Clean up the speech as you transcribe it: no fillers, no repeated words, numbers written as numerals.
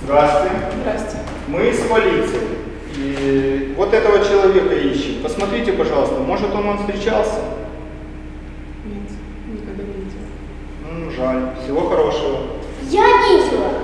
Здравствуйте. Здрасте. Мы из полиции. И вот этого человека ищем. Посмотрите, пожалуйста, может он вам встречался? Нет, никогда не видела. Жаль. Всего хорошего. Я видела.